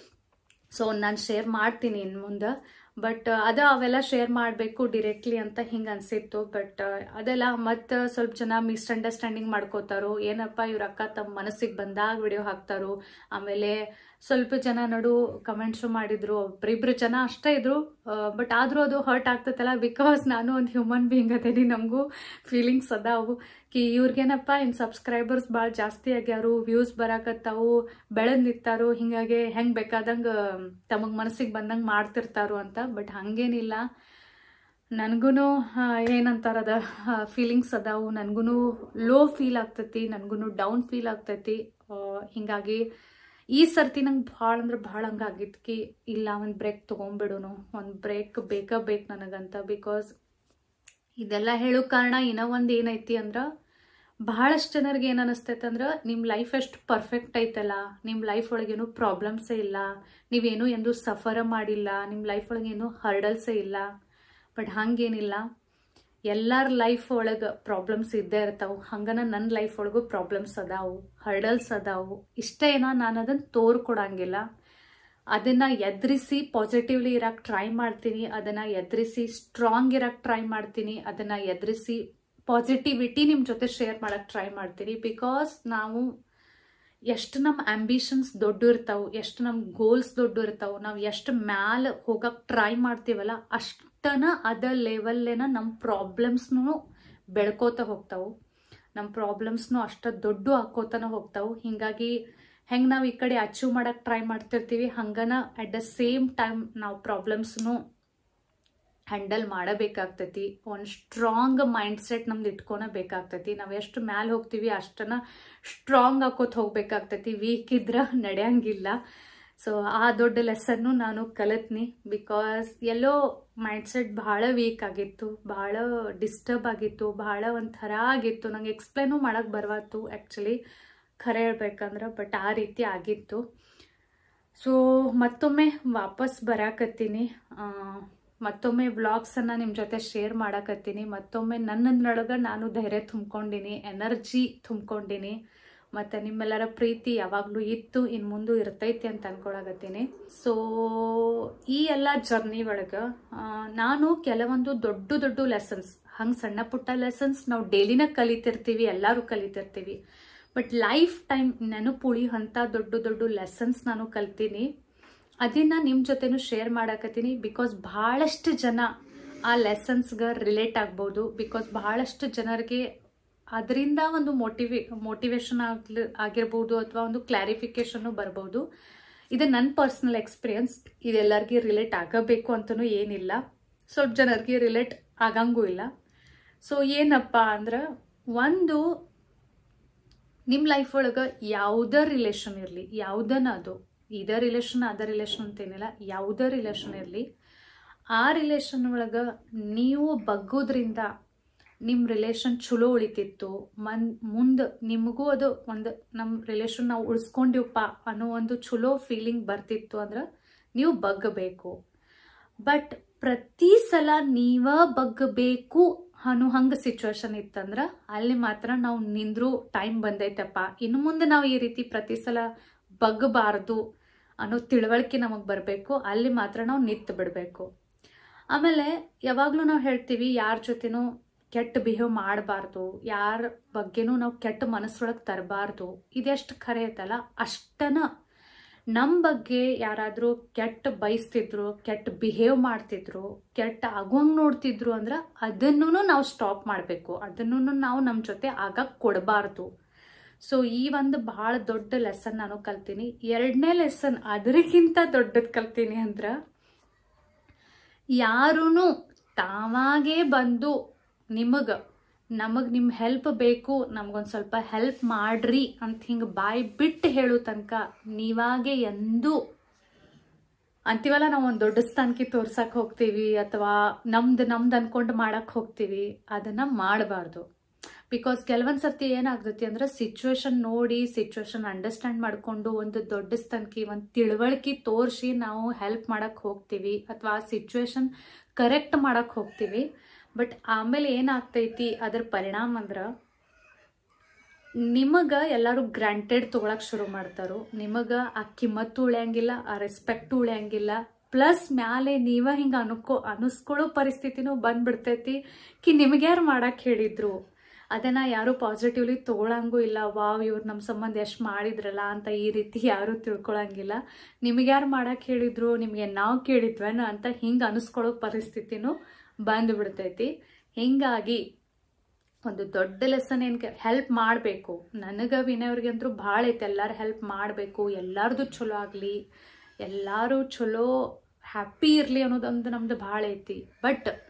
ಸೊ ನಾನು ಶೇರ್ ಮಾಡ್ತೀನಿ ಇನ್ನು ಮುಂದೆ. ಬಟ್ ಅವೆಲ್ಲ ಶೇರ್ ಮಾಡಬೇಕು ಡಿರೆಕ್ಟ್ಲಿ ಅಂತ ಹಿಂಗೆ ಅನಿಸಿತ್ತು. ಬಟ್ ಅದೆಲ್ಲ ಮತ್ತು ಸ್ವಲ್ಪ ಜನ ಮಿಸ್ಅಂಡರ್ಸ್ಟ್ಯಾಂಡಿಂಗ್ ಮಾಡ್ಕೋತಾರೋ, ಏನಪ್ಪ ಇವ್ರ ಅಕ್ಕ ತಮ್ಮ ಮನಸ್ಸಿಗೆ ಬಂದಾಗ ವಿಡಿಯೋ ಹಾಕ್ತಾರೋ. ಆಮೇಲೆ ಸ್ವಲ್ಪ ಜನ ನಡು ಕಮೆಂಟ್ಸು ಮಾಡಿದ್ರು, ಒಬ್ರಿಬ್ರು ಜನ ಅಷ್ಟೇ ಇದ್ರು. ಬಟ್ ಆದರೂ ಅದು ಹರ್ಟ್ ಆಗ್ತೈತಲ್ಲ, ಬಿಕಾಸ್ ನಾನು ಒಂದು ಹ್ಯೂಮನ್ ಬೀಯಿಂಗ್ ಅದೇನಿ, ನಮಗೂ ಫೀಲಿಂಗ್ಸ್ ಅದಾವು. ಇವ್ರಿಗೇನಪ್ಪ ಇನ್ನು ಸಬ್ಸ್ಕ್ರೈಬರ್ಸ್ ಭಾಳ ಜಾಸ್ತಿ ಆಗ್ಯಾರು, ವ್ಯೂಸ್ ಬರಾಕತ್ತಾವು, ಬೆಳೆದು ನಿಂತಾರು, ಹೀಗಾಗಿ ಹೆಂಗೆ ಬೇಕಾದಂಗೆ ತಮಗೆ ಮನಸ್ಸಿಗೆ ಬಂದಂಗೆ ಮಾಡ್ತಿರ್ತಾರೋ ಅಂತ. ಬಟ್ ಹಾಗೇನಿಲ್ಲ, ನನಗೂ ಏನಂತಾರದ ಫೀಲಿಂಗ್ಸ್ ಅದಾವು, ನನಗೂ ಲೋ ಫೀಲ್ ಆಗ್ತೈತಿ, ನನಗೂ ಡೌನ್ ಫೀಲ್ ಆಗ್ತೈತಿ. ಹೀಗಾಗಿ ಈ ಸರ್ತಿ ನಂಗೆ ಭಾಳ ಅಂದ್ರೆ ಭಾಳ ಹಂಗಾಗಿತ್ತು ಇಲ್ಲ ಒಂದು ಬ್ರೇಕ್ ತೊಗೊಂಬಿಡೋನು, ಒಂದು ಬ್ರೇಕ್ ಬೇಕು ನನಗಂತ. ಬಿಕಾಸ್ ಇದೆಲ್ಲ ಹೇಳೋ ಕಾರಣ ಇನ್ನೂ ಒಂದು ಏನೈತಿ ಅಂದ್ರೆ, ಬಹಳಷ್ಟು ಜನರಿಗೆ ಏನು ಅನ್ನಿಸ್ತೈತೆ ಅಂದ್ರೆ, ನಿಮ್ಮ ಲೈಫ್ ಎಷ್ಟು ಪರ್ಫೆಕ್ಟ್ ಐತಲ್ಲ, ನಿಮ್ಮ ಲೈಫ್ ಒಳಗೇನು ಪ್ರಾಬ್ಲಮ್ಸೇ ಇಲ್ಲ, ನೀವೇನು ಎಂದು ಸಫರ ಮಾಡಿಲ್ಲ, ನಿಮ್ಮ ಲೈಫ್ ಒಳಗೇನು ಹರ್ಡಲ್ಸೇ ಇಲ್ಲ. ಬಟ್ ಹಂಗೇನಿಲ್ಲ, ಎಲ್ಲರ ಲೈಫ್ ಒಳಗೆ ಪ್ರಾಬ್ಲಮ್ಸ್ ಇದ್ದೇ ಇರ್ತಾವೆ. ಹಂಗನ ನನ್ನ ಲೈಫ್ ಒಳಗೂ ಪ್ರಾಬ್ಲಮ್ಸ್ ಅದಾವು, ಹರ್ಡಲ್ಸ್ ಅದಾವು. ಇಷ್ಟೇ ಏನೋ ನಾನು ಅದನ್ನು ತೋರ್ಕೊಡಂಗಿಲ್ಲ, ಅದನ್ನು ಎದುರಿಸಿ ಪಾಸಿಟಿವ್ಲಿ ಇರಕ್ಕೆ ಟ್ರೈ ಮಾಡ್ತೀನಿ, ಅದನ್ನು ಎದುರಿಸಿ ಸ್ಟ್ರಾಂಗ್ ಇರಕ್ಕೆ ಟ್ರೈ ಮಾಡ್ತೀನಿ, ಅದನ್ನು ಎದುರಿಸಿ ಪಾಸಿಟಿವಿಟಿ ನಿಮ್ಮ ಜೊತೆ ಶೇರ್ ಮಾಡಕ್ಕೆ ಟ್ರೈ ಮಾಡ್ತೀನಿ. ಬಿಕಾಸ್ ನಾವು ಎಷ್ಟು ನಮ್ಮ ಆಂಬಿಷನ್ಸ್ ದೊಡ್ಡ ಇರ್ತಾವೆ, ಎಷ್ಟು ನಮ್ಮ ಗೋಲ್ಸ್ ದೊಡ್ಡ ಇರ್ತಾವೆ, ನಾವು ಎಷ್ಟು ಮ್ಯಾಲೆ ಹೋಗಕ್ಕೆ ಟ್ರೈ ಮಾಡ್ತೀವಲ್ಲ ಅಷ್ಟನ ಅದ ಲೆವೆಲ್ಲೇನ ನಮ್ಮ ಪ್ರಾಬ್ಲಮ್ಸ್ನೂ ಬೆಳ್ಕೋತ ಹೋಗ್ತಾವೆ, ನಮ್ಮ ಪ್ರಾಬ್ಲಮ್ಸ್ನೂ ಅಷ್ಟು ದೊಡ್ಡ ಹಾಕೋತಾನೆ ಹೋಗ್ತಾವೆ. ಹೀಗಾಗಿ ಹೆಂಗೆ ನಾವು ಈ ಕಡೆ ಅಚೀವ್ ಮಾಡಕ್ಕೆ ಟ್ರೈ ಮಾಡ್ತಿರ್ತೀವಿ, ಹಂಗನ ಅಟ್ ದ ಸೇಮ್ ಟೈಮ್ ನಾವು ಪ್ರಾಬ್ಲಮ್ಸ್ನೂ ಹ್ಯಾಂಡಲ್ ಮಾಡಬೇಕಾಗ್ತೈತಿ. ಒಂದು ಸ್ಟ್ರಾಂಗ್ ಮೈಂಡ್ಸೆಟ್ ನಮ್ದು ಇಟ್ಕೊಳಬೇಕಾಗ್ತೈತಿ. ನಾವು ಎಷ್ಟು ಮ್ಯಾಲೆ ಹೋಗ್ತೀವಿ ಅಷ್ಟನ್ನ ಸ್ಟ್ರಾಂಗ್ ಹಾಕೋತ ಹೋಗ್ಬೇಕಾಗ್ತೈತಿ, ವೀಕ್ ಇದ್ರೆ ನಡೆಯಂಗಿಲ್ಲ. ಸೊ ಆ ದೊಡ್ಡ ಲೆಸನ್ನು ನಾನು ಕಲಿತ್ನಿ. ಬಿಕಾಸ್ ಎಲ್ಲೋ ಮೈಂಡ್ಸೆಟ್ ಭಾಳ ವೀಕ್ ಆಗಿತ್ತು, ಭಾಳ ಡಿಸ್ಟರ್ಬ್ ಆಗಿತ್ತು, ಭಾಳ ಒಂಥರ ಆಗಿತ್ತು. ನಂಗೆ ಎಕ್ಸ್ಪ್ಲೇನು ಮಾಡೋಕ್ಕೆ ಬರವಾತು ಆ್ಯಕ್ಚುಲಿ ಖರೆ ಹೇಳ್ಬೇಕಂದ್ರೆ. ಬಟ್ ಆ ರೀತಿ ಆಗಿತ್ತು. ಸೊ ಮತ್ತೊಮ್ಮೆ ವಾಪಸ್ ಬರಾಕತ್ತೀನಿ, ಮತ್ತೊಮ್ಮೆ ವ್ಲಾಗ್ಸನ್ನು ನಿಮ್ಮ ಜೊತೆ ಶೇರ್ ಮಾಡಕತ್ತೀನಿ. ಮತ್ತೊಮ್ಮೆ ನನ್ನೊಳಗೆ ನಾನು ಧೈರ್ಯ ತುಂಬ್ಕೊಂಡಿನಿ, ಎನರ್ಜಿ ತುಂಬ್ಕೊಂಡಿನಿ, ಮತ್ತು ನಿಮ್ಮೆಲ್ಲರ ಪ್ರೀತಿ ಯಾವಾಗಲೂ ಇತ್ತು, ಇನ್ನು ಮುಂದೆ ಇರ್ತೈತಿ ಅಂತ ಅನ್ಕೊಳಕತ್ತೀನಿ. ಸೊ ಈ ಎಲ್ಲ ಜರ್ನಿ ಒಳಗೆ ನಾನು ಕೆಲವೊಂದು ದೊಡ್ಡ ಲೆಸನ್ಸ್, ಹಂಗೆ ಸಣ್ಣ ಪುಟ್ಟ ಲೆಸನ್ಸ್ ನಾವು ಡೈಲಿನ ಕಲಿತಿರ್ತೀವಿ, ಎಲ್ಲರೂ ಕಲಿತಿರ್ತೀವಿ. ಬಟ್ ಲೈಫ್ ಟೈಮ್ ನೆನಪುಳಿ ಅಂಥ ದೊಡ್ಡ ಲೆಸನ್ಸ್ ನಾನು ಕಲ್ತೀನಿ. ಅದನ್ನು ನಿಮ್ಮ ಜೊತೆನೂ ಶೇರ್ ಮಾಡಕತ್ತೀನಿ. ಬಿಕಾಸ್ ಭಾಳಷ್ಟು ಜನ ಆ ಲೆಸನ್ಸ್ಗೆ ರಿಲೇಟ್ ಆಗ್ಬೋದು. ಬಿಕಾಸ್ ಭಾಳಷ್ಟು ಜನರಿಗೆ ಅದರಿಂದ ಒಂದು ಮೋಟಿವೇಶನ್ ಆಗಿರ್ಬೋದು, ಅಥವಾ ಒಂದು ಕ್ಲಾರಿಫಿಕೇಶನ್ನು ಬರ್ಬೋದು. ಇದು ನನ್ನ ಪರ್ಸ್ನಲ್ ಎಕ್ಸ್ಪೀರಿಯನ್ಸ್, ಇದೆಲ್ಲರಿಗೂ ರಿಲೇಟ್ ಆಗಬೇಕು ಅಂತಲೂ ಏನಿಲ್ಲ, ಸ್ವಲ್ಪ ಜನರಿಗೆ ರಿಲೇಟ್ ಆಗಂಗೂ ಇಲ್ಲ. ಸೊ ಏನಪ್ಪ ಅಂದ್ರೆ, ಒಂದು ನಿಮ್ಮ ಲೈಫ್ ಒಳಗೆ ಯಾವುದೇ ರಿಲೇಷನ್ ಇರಲಿ, ಯಾವುದನ್ನ ಅದು ಇದೇ ರಿಲೇಷನ್ ಅದ ರಿಲೇಷನ್ ಅಂತೇನಿಲ್ಲ, ಯಾವುದೇ ರಿಲೇಷನ್ ಇರಲಿ, ಆ ರಿಲೇಷನ್ ಒಳಗೆ ನೀವು ಬಗ್ಗೋದ್ರಿಂದ ನಿಮ್ಮ ರಿಲೇಷನ್ ಚಲೋ ಉಳಿತಿತ್ತು, ಮುಂದೆ ನಿಮಗೂ ಅದು ಒಂದು ನಮ್ಮ ರಿಲೇಷನ್ ನಾವು ಉಳಿಸ್ಕೊಂಡಿವಪ್ಪ ಅನ್ನೋ ಒಂದು ಚಲೋ ಫೀಲಿಂಗ್ ಬರ್ತಿತ್ತು ಅಂದ್ರೆ ನೀವು ಬಗ್ಗಬೇಕು. ಬಟ್ ಪ್ರತಿ ಸಲ ನೀವ ಬಗ್ಗಬೇಕು ಅನ್ನೋ ಹಂಗೆ ಸಿಚುವೇಶನ್ ಇತ್ತಂದ್ರೆ ಅಲ್ಲಿ ಮಾತ್ರ ನಾವು ನಿಂದ್ರೂ ಟೈಮ್ ಬಂದೈತಪ್ಪ, ಇನ್ನು ಮುಂದೆ ನಾವು ಈ ರೀತಿ ಪ್ರತಿ ಸಲ ಬಗ್ಗಬಾರ್ದು ಅನ್ನೋ ತಿಳುವಳಿಕೆ ನಮಗೆ ಬರಬೇಕು. ಅಲ್ಲಿ ಮಾತ್ರ ನಾವು ನಿಂತು ಬಿಡಬೇಕು. ಆಮೇಲೆ ಯಾವಾಗಲೂ ನಾವು ಹೇಳ್ತೀವಿ ಯಾರ ಜೊತೆನೂ ಕೆಟ್ಟ ಬಿಹೇವ್ ಮಾಡಬಾರ್ದು, ಯಾರ ಬಗ್ಗೆನೂ ನಾವು ಕೆಟ್ಟ ಮನಸ್ಸೊಳಗೆ ತರಬಾರ್ದು. ಇದೆಷ್ಟು ಖರೆ ಐತಲ್ಲ, ಅಷ್ಟನ ನಮ್ಮ ಬಗ್ಗೆ ಯಾರಾದರೂ ಕೆಟ್ಟ ಬಯಸ್ತಿದ್ರು, ಕೆಟ್ಟ ಬಿಹೇವ್ ಮಾಡ್ತಿದ್ರು, ಕೆಟ್ಟ ಆಗೋಂಗೆ ನೋಡ್ತಿದ್ರು ಅಂದ್ರೆ ಅದನ್ನು ನಾವು ಸ್ಟಾಪ್ ಮಾಡಬೇಕು, ಅದನ್ನು ನಾವು ನಮ್ಮ ಜೊತೆ ಆಗಕ್ಕೆ ಕೊಡಬಾರ್ದು. ಸೊ ಈ ಒಂದು ಭಾಳ ದೊಡ್ಡ ಲೆಸನ್ ನಾನು ಕಲ್ತೀನಿ. ಎರಡನೇ ಲೆಸನ್ ಅದಕ್ಕಿಂತ ದೊಡ್ಡದು ಕಲ್ತೀನಿ ಅಂದ್ರೆ, ಯಾರೂ ತಾವಾಗೇ ಬಂದು ನಮಗೆ ನಿಮ್ಮ ಹೆಲ್ಪ್ ಬೇಕು, ನಮಗೊಂದು ಸ್ವಲ್ಪ ಹೆಲ್ಪ್ ಮಾಡ್ರಿ ಅಂತ ಹಿಂಗೆ ಬಾಯಿ ಬಿಟ್ಟು ಹೇಳೋ ತನಕ ನೀವಾಗೆ ಎಂದೂ ಅಂತೀವಲ್ಲ, ನಾವು ಒಂದು ದೊಡ್ಡ ಸ್ಥಾನಕ್ಕೆ ತೋರ್ಸಕ್ಕೆ ಹೋಗ್ತೀವಿ ಅಥವಾ ನಮ್ದು ಅನ್ಕೊಂಡು ಮಾಡಕ್ಕೆ ಹೋಗ್ತೀವಿ, ಅದನ್ನು ಮಾಡಬಾರ್ದು. ಬಿಕಾಸ್ ಕೆಲವೊಂದು ಸರ್ತಿ ಏನಾಗ್ತೈತಿ ಅಂದ್ರೆ, ಸಿಚುವೇಶನ್ ನೋಡಿ, ಸಿಚುವೇಶನ್ ಅಂಡರ್ಸ್ಟ್ಯಾಂಡ್ ಮಾಡಿಕೊಂಡು ಒಂದು ದೊಡ್ಡ ಸ್ಥಾನಕ್ಕೆ ಒಂದು ತಿಳುವಳಿಕೆ ತೋರಿಸಿ ನಾವು ಹೆಲ್ಪ್ ಮಾಡಕ್ಕೆ ಹೋಗ್ತೀವಿ ಅಥವಾ ಆ ಸಿಚುವೇಶನ್ ಕರೆಕ್ಟ್ ಮಾಡಕ್ಕೆ ಹೋಗ್ತೀವಿ. ಬಟ್ ಆಮೇಲೆ ಏನಾಗ್ತೈತಿ ಅದರ ಪರಿಣಾಮ ಅಂದ್ರೆ, ನಿಮಗೆ ಎಲ್ಲರೂ ಗ್ರಾಂಟೆಡ್ ತೊಗೊಳಕ್ಕೆ ಶುರು ಮಾಡ್ತಾರೋ, ನಿಮಗೆ ಆ ಕಿಮ್ಮತ್ತು ಉಳಿಯಂಗಿಲ್ಲ, ಆ ರೆಸ್ಪೆಕ್ಟು ಉಳಿಯಂಗಿಲ್ಲ. ಪ್ಲಸ್ ಮ್ಯಾಲೆ ನೀವ ಹಿಂಗೆ ಅನಿಸ್ಕೊಳ್ಳೋ ಪರಿಸ್ಥಿತಿನೂ ಬಂದ್ಬಿಡ್ತೈತಿ ನಿಮಗೆ ಯಾರು ಮಾಡಕ್ಕೆ ಹೇಳಿದ್ರು, ಅದನ್ನು ಯಾರು ಪಾಸಿಟಿವ್ಲಿ ತೊಗೊಳಂಗೂ ಇಲ್ಲ. ವಾವ್, ಇವ್ರು ನಮ್ಮ ಸಂಬಂಧ ಎಷ್ಟು ಮಾಡಿದ್ರಲ್ಲ ಅಂತ ಈ ರೀತಿ ಯಾರೂ ತಿಳ್ಕೊಳಂಗಿಲ್ಲ. ನಿಮಗೆ ಯಾರು ಮಾಡಕ್ಕೆ ಹೇಳಿದ್ರು, ನಿಮಗೆ ನಾವು ಕೇಳಿದ್ವೇನ ಅಂತ ಹಿಂಗೆ ಅನಿಸ್ಕೊಳ್ಳೋ ಪರಿಸ್ಥಿತಿನೂ ಬಂದುಬಿಡ್ತೈತಿ. ಹೀಗಾಗಿ ಒಂದು ದೊಡ್ಡ ಲೆಸನ್ ಏನು, ಹೆಲ್ಪ್ ಮಾಡಬೇಕು. ನನಗೆ ವಿನಯವ್ರಿಗಂತೂ ಭಾಳ ಐತೆ, ಎಲ್ಲರೂ ಹೆಲ್ಪ್ ಮಾಡಬೇಕು, ಎಲ್ಲರದು ಚಲೋ ಆಗಲಿ, ಎಲ್ಲರೂ ಚಲೋ ಹ್ಯಾಪಿ ಇರಲಿ ಅನ್ನೋದೊಂದು ನಮ್ದು ಭಾಳ ಐತಿ. ಬಟ್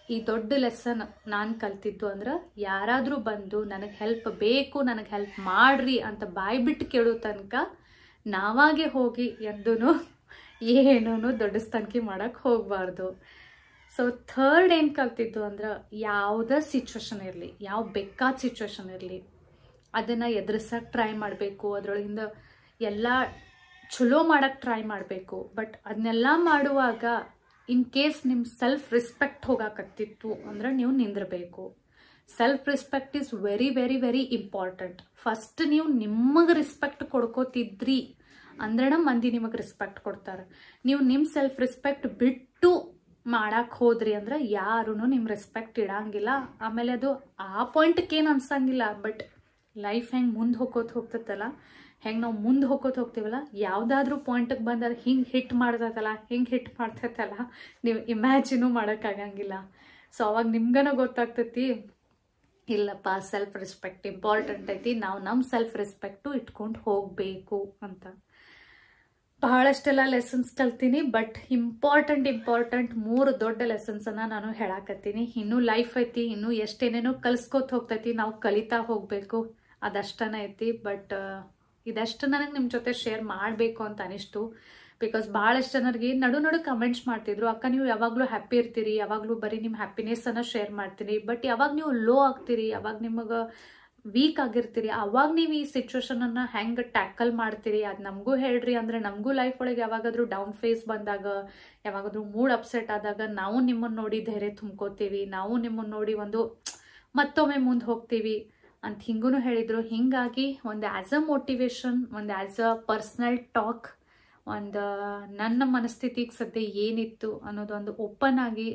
ಈ ದೊಡ್ಡ ಲೆಸನ್ ನಾನು ಕಲ್ತಿದ್ದು ಅಂದ್ರೆ ಯಾರಾದರೂ ಬಂದು ನನಗೆ ಹೆಲ್ಪ್ ಬೇಕು, ನನಗೆ ಹೆಲ್ಪ್ ಮಾಡ್ರಿ ಅಂತ ಬಾಯಿ ಬಿಟ್ಟು ಕೇಳೋ ತನಕ ನಾವಾಗೆ ಹೋಗಿ ಎಂದೂ ಏನೂ ದೊಡ್ಡ ಸ್ಥಾನಕ್ಕೆ ಮಾಡೋಕ್ಕೆ ಹೋಗಬಾರ್ದು. ಸೊ ಥರ್ಡ್ ಏನು ಕಲ್ತಿದ್ದು ಅಂದ್ರೆ ಯಾವುದೇ ಸಿಚುವೇಶನ್ ಇರಲಿ, ಯಾವ ಬೇಕಾದ ಸಿಚುವೇಶನ್ ಇರಲಿ, ಅದನ್ನು ಎದುರಿಸೋಕೆ ಟ್ರೈ ಮಾಡಬೇಕು, ಅದರೊಳಗಿಂದ ಎಲ್ಲ ಚಲೋ ಮಾಡೋಕ್ಕೆ ಟ್ರೈ ಮಾಡಬೇಕು. ಬಟ್ ಅದನ್ನೆಲ್ಲ ಮಾಡುವಾಗ ಇನ್ ಕೇಸ್ ನಿಮ್ಮ ಸೆಲ್ಫ್ ರೆಸ್ಪೆಕ್ಟ್ ಹೋಗಾಕತ್ತಿತ್ತು ಅಂದ್ರೆ ನೀವು ನಿಂದಿರಬೇಕು. Self respect is very very very important. First ನೀವು ನಿಮಗೆ ರೆಸ್ಪೆಕ್ಟ್ ಕೊಡ್ಕೋತಿದ್ರಿ ಅಂದ್ರೆ ಮಂದಿ ನಿಮಗೆ ರೆಸ್ಪೆಕ್ಟ್ ಕೊಡ್ತಾರೆ. ನೀವು ನಿಮ್ಮ ಸೆಲ್ಫ್ ರೆಸ್ಪೆಕ್ಟ್ ಬಿಟ್ಟು ಮಾಡಕ್ಕೆ ಹೋದ್ರಿ ಅಂದ್ರೆ ಯಾರೂ ನಿಮ್ಮ ರೆಸ್ಪೆಕ್ಟ್ ಇಡಂಗಿಲ್ಲ. ಆಮೇಲೆ ಅದು ಆ ಪಾಯಿಂಟ್ಗೆ ಏನು ಅನ್ಸಂಗಿಲ್ಲ. ಬಟ್ ಲೈಫ್ ಹೆಂಗೆ ಮುಂದೆ ಹೋಗ್ತೈತಲ್ಲ, ಹೆಂಗೆ ನಾವು ಮುಂದೆ ಹೋಗ್ತೀವಲ್ಲ, ಯಾವುದಾದ್ರೂ ಪಾಯಿಂಟಿಗೆ ಬಂದಾಗ ಹಿಂಗೆ ಹಿಟ್ ಮಾಡ್ತೈತಲ್ಲ ನೀವು ಇಮ್ಯಾಜಿನೂ ಮಾಡೋಕ್ಕಾಗಂಗಿಲ್ಲ. ಸೊ ಅವಾಗ ನಿಮ್ಗನ ಗೊತ್ತಾಗ್ತೈತಿ ಇಲ್ಲಪ್ಪ ಸೆಲ್ಫ್ ರೆಸ್ಪೆಕ್ಟ್ ಇಂಪಾರ್ಟೆಂಟ್ ಐತಿ, ನಾವು ನಮ್ಮ ಸೆಲ್ಫ್ ರೆಸ್ಪೆಕ್ಟು ಇಟ್ಕೊಂಡು ಹೋಗಬೇಕು ಅಂತ. ಬಹಳಷ್ಟೆಲ್ಲ ಲೆಸನ್ಸ್ ಕಲ್ತೀನಿ. ಬಟ್ ಇಂಪಾರ್ಟೆಂಟ್ 3 ದೊಡ್ಡ ಲೆಸನ್ಸನ್ನು ನಾನು ಹೇಳಾಕತ್ತೀನಿ. ಇನ್ನೂ ಲೈಫ್ ಐತಿ, ಇನ್ನೂ ಎಷ್ಟೇನೇನೋ ಕಲಿಸ್ಕೋತ ಹೋಗ್ತೈತಿ, ನಾವು ಕಲಿತಾ ಹೋಗಬೇಕು, ಅದಷ್ಟನೇ ಐತಿ. ಬಟ್ ಇದಷ್ಟು ನನಗೆ ನಿಮ್ಮ ಜೊತೆ ಶೇರ್ ಮಾಡಬೇಕು ಅಂತ ಅನಿಸ್ತು. ಬಿಕಾಸ್ ಭಾಳಷ್ಟು ಜನರಿಗೆ ನಡು ಕಮೆಂಟ್ಸ್ ಮಾಡ್ತಿದ್ರು, ಅಕ್ಕ ನೀವು ಯಾವಾಗಲೂ ಹ್ಯಾಪಿ ಇರ್ತೀರಿ, ಯಾವಾಗಲೂ ಬರೀ ನಿಮ್ಮ ಹ್ಯಾಪಿನೆಸ್ಸನ್ನು ಶೇರ್ ಮಾಡ್ತೀರಿ, ಬಟ್ ಯಾವಾಗ ನೀವು ಲೋ ಆಗ್ತೀರಿ, ಯಾವಾಗ ನಿಮಗೆ ವೀಕ್ ಆಗಿರ್ತೀರಿ, ಅವಾಗ ನೀವು ಈ ಸಿಚುವೇಶನನ್ನು ಹೆಂಗೆ ಟ್ಯಾಕಲ್ ಮಾಡ್ತೀರಿ ಅದು ನಮಗೂ ಹೇಳ್ರಿ. ಅಂದರೆ ನಮಗೂ ಲೈಫ್ ಒಳಗೆ ಯಾವಾಗಾದ್ರೂ ಡೌನ್ ಫೇಸ್ ಬಂದಾಗ, ಯಾವಾಗಾದ್ರೂ ಮೂಡ್ ಅಪ್ಸೆಟ್ ಆದಾಗ ನಾವು ನಿಮ್ಮನ್ನು ನೋಡಿ ಧೈರ್ಯ ತುಂಬ್ಕೋತೀವಿ, ನಾವು ನಿಮ್ಮನ್ನು ನೋಡಿ ಮತ್ತೊಮ್ಮೆ ಮುಂದೆ ಹೋಗ್ತೀವಿ ಅಂತ ಹಿಂಗೂ ಹೇಳಿದರು. ಹೀಗಾಗಿ ಒಂದು ಆ್ಯಸ್ ಅ ಮೋಟಿವೇಶನ್, ಒಂದು ಆ್ಯಸ್ ಅ ಪರ್ಸ್ನಲ್ ಟಾಕ್, ಒಂದು ನನ್ನ ಮನಸ್ಥಿತಿಗೆ ಸದ್ಯ ಏನಿತ್ತು ಅನ್ನೋದೊಂದು ಓಪನ್ ಆಗಿ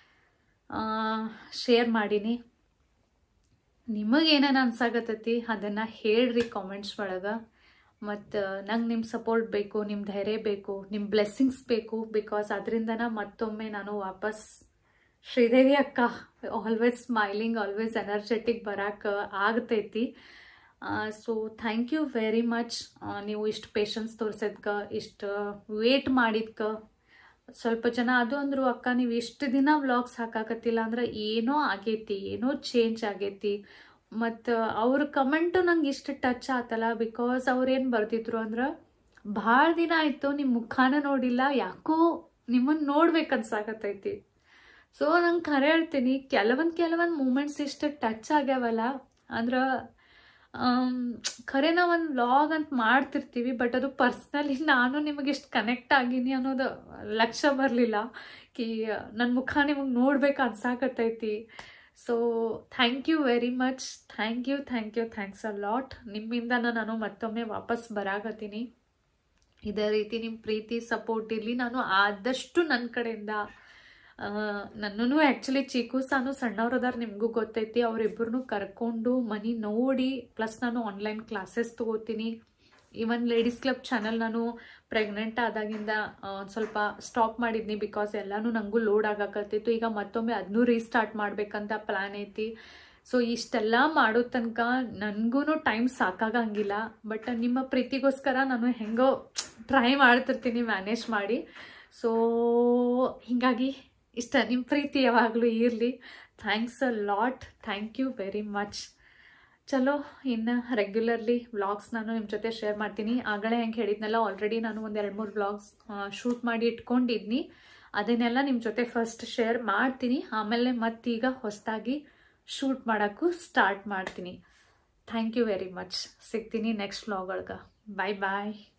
ಶೇರ್ ಮಾಡೀನಿ. ನಿಮಗೇನೇನು ಅನ್ಸಾಗತ್ತೈತಿ ಅದನ್ನು ಹೇಳ್ರಿ ಕಾಮೆಂಟ್ಸ್ ಒಳಗೆ. ಮತ್ತು ನಂಗೆ ನಿಮ್ಮ ಸಪೋರ್ಟ್ ಬೇಕು, ನಿಮ್ಮ ಧೈರ್ಯ ಬೇಕು, ನಿಮ್ಮ ಬ್ಲೆಸ್ಸಿಂಗ್ಸ್ ಬೇಕು. ಬಿಕಾಸ್ ಅದರಿಂದನ ಮತ್ತೊಮ್ಮೆ ನಾನು ವಾಪಸ್ ಶ್ರೀದೇವಿ ಅಕ್ಕ ಆಲ್ವೇಸ್ ಸ್ಮೈಲಿಂಗ್, ಆಲ್ವೇಸ್ ಎನರ್ಜೆಟಿಕ್ ಬರೋಕ್ಕೆ ಆಗ್ತೈತಿ. So thank you very much. ನೀವು ಇಷ್ಟು ಪೇಷನ್ಸ್ ತೋರಿಸಿದ್ಕೆ, ಇಷ್ಟು ವೇಟ್ ಮಾಡಿದ್ಕೆ. ಸ್ವಲ್ಪ ಜನ ಅದು ಅಂದರು, ಅಕ್ಕ ನೀವು ಇಷ್ಟು ದಿನ ವ್ಲಾಗ್ಸ್ ಹಾಕಾಕತ್ತಿಲ್ಲ ಅಂದ್ರೆ ಏನೋ ಆಗೈತಿ, ಏನೋ ಚೇಂಜ್ ಆಗೈತಿ. ಮತ್ತು ಅವ್ರ ಕಮೆಂಟು ನಂಗೆ ಇಷ್ಟು ಟಚ್ ಆತಲ್ಲ. ಬಿಕಾಸ್ ಅವ್ರೇನು ಬರ್ತಿದ್ರು ಅಂದ್ರೆ, ಭಾಳ ದಿನ ಆಯಿತು ನಿಮ್ಮ ಮುಖಾನ ನೋಡಿಲ್ಲ, ಯಾಕೋ ನಿಮ್ಮನ್ನು ನೋಡ್ಬೇಕನ್ಸಾಕತ್ತೈತಿ. ಸೊ ನಂಗೆ ಖರೆ ಹೇಳ್ತೀನಿ, ಕೆಲವೊಂದು ಮೂಮೆಂಟ್ಸ್ ಇಷ್ಟು ಟಚ್ ಆಗ್ಯಾವಲ್ಲ ಅಂದ್ರೆ ಖರೆ ನಾವು ಒಂದು ವ್ಲಾಗ್ ಅಂತ ಮಾಡ್ತಿರ್ತೀವಿ, ಬಟ್ ಅದು ಪರ್ಸ್ನಲಿ ನಾನು ನಿಮಗೆ ಎಷ್ಟು ಕನೆಕ್ಟ್ ಆಗೀನಿ ಅನ್ನೋದು ಲಕ್ಷ್ಯ ಬರಲಿಲ್ಲ. ನನ್ನ ಮುಖ ನಿಮಗೆ ನೋಡ್ಬೇಕು ಅನ್ಸಾಕತ್ತೈತಿ. So thank you very much. Thanks a lot. ನಿಮ್ಮಿಂದ ನಾನು ಮತ್ತೊಮ್ಮೆ ವಾಪಸ್ ಬರಾಕತ್ತೀನಿ. ಇದೇ ರೀತಿ ನಿಮ್ಮ ಪ್ರೀತಿ ಸಪೋರ್ಟ್ ಇರಲಿ. ನಾನು ಆದಷ್ಟು ನನ್ನ ಕಡೆಯಿಂದ, ನನ್ನೂ ಆ್ಯಕ್ಚುಲಿ ಚೀಕೂಸಾನು ಸಣ್ಣವ್ರದಾರ, ನಿಮಗೂ ಗೊತ್ತೈತಿ, ಅವರಿಬ್ಬರನ್ನೂ ಕರ್ಕೊಂಡು ಮನೆ ನೋಡಿ, ಪ್ಲಸ್ ನಾನು ಆನ್ಲೈನ್ ಕ್ಲಾಸಸ್ ತೊಗೋತೀನಿ. ಈವನ್ ಲೇಡೀಸ್ ಕ್ಲಬ್ ಚಾನಲ್ ನಾನು ಪ್ರೆಗ್ನೆಂಟ್ ಆದಾಗಿಂದ ಸ್ವಲ್ಪ ಸ್ಟಾಪ್ ಮಾಡಿದ್ನಿ. ಬಿಕಾಸ್ ಎಲ್ಲನೂ ನನಗೂ ಲೋಡ್ ಆಗಾಕತ್ತಿತ್ತು. ಈಗ ಮತ್ತೊಮ್ಮೆ ಅದನ್ನೂ ರೀಸ್ಟಾರ್ಟ್ ಮಾಡ್ಬೇಕಂತ ಪ್ಲ್ಯಾನ್ ಐತಿ. ಸೊ ಇಷ್ಟೆಲ್ಲ ಮಾಡೋ ತನಕ ನನಗೂ ಟೈಮ್ ಸಾಕಾಗಂಗಿಲ್ಲ. ಬಟ್ ನಿಮ್ಮ ಪ್ರೀತಿಗೋಸ್ಕರ ನಾನು ಹೆಂಗೋ ಟ್ರೈ ಮಾಡ್ತಿರ್ತೀನಿ ಮ್ಯಾನೇಜ್ ಮಾಡಿ. ಸೊ ಹೀಗಾಗಿ ಇಷ್ಟ, ನಿಮ್ಮ ಪ್ರೀತಿ ಯಾವಾಗಲೂ ಇರಲಿ. Thanks a lot. Thank you very much. ಚಲೋ, ಇನ್ನು ರೆಗ್ಯುಲರ್ಲಿ ವ್ಲಾಗ್ಸ್ ನಾನು ನಿಮ್ಮ ಜೊತೆ ಶೇರ್ ಮಾಡ್ತೀನಿ. ಆಗಲೇ ಹೆಂಗೆ ಹೇಳಿದ್ನಲ್ಲ, ಆಲ್ರೆಡಿ ನಾನು ಒಂದು 2-3 ವ್ಲಾಗ್ಸ್ ಶೂಟ್ ಮಾಡಿ ಇಟ್ಕೊಂಡಿದ್ನಿ. ಅದನ್ನೆಲ್ಲ ನಿಮ್ಮ ಜೊತೆ ಫಸ್ಟ್ ಶೇರ್ ಮಾಡ್ತೀನಿ. ಆಮೇಲೆ ಮತ್ತೀಗ ಹೊಸದಾಗಿ ಶೂಟ್ ಮಾಡೋಕ್ಕೂ ಸ್ಟಾರ್ಟ್ ಮಾಡ್ತೀನಿ. Thank you very much. ಸಿಗ್ತೀನಿ ನೆಕ್ಸ್ಟ್ ವ್ಲಾಗ್ ಒಳಗೆ. ಬಾಯ್ ಬಾಯ್.